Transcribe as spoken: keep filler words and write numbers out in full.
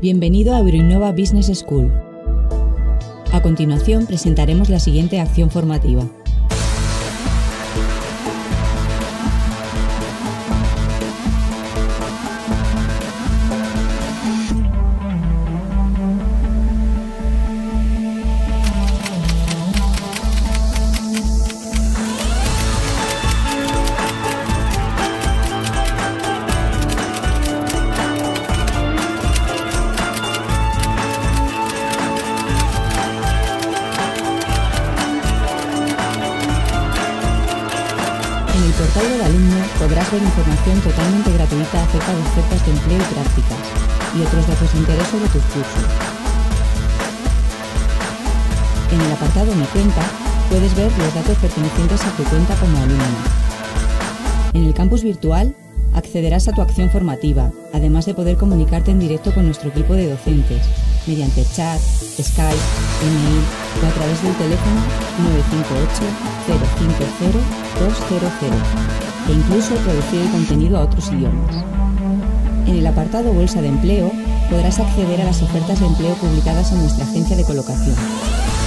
Bienvenido a Euroinnova Business School. A continuación presentaremos la siguiente acción formativa. En el portal del alumno podrás ver información totalmente gratuita acerca de ofertas de empleo y prácticas, y otros datos de interés sobre tus cursos. En el apartado Mi cuenta puedes ver los datos pertenecientes a tu cuenta como alumno. En el campus virtual accederás a tu acción formativa, además de poder comunicarte en directo con nuestro equipo de docentes, mediante chat, Skype, email o a través del teléfono nueve cinco ocho, cero cinco cero, dos cero cero e incluso traducir el contenido a otros idiomas. En el apartado Bolsa de Empleo podrás acceder a las ofertas de empleo publicadas en nuestra agencia de colocación.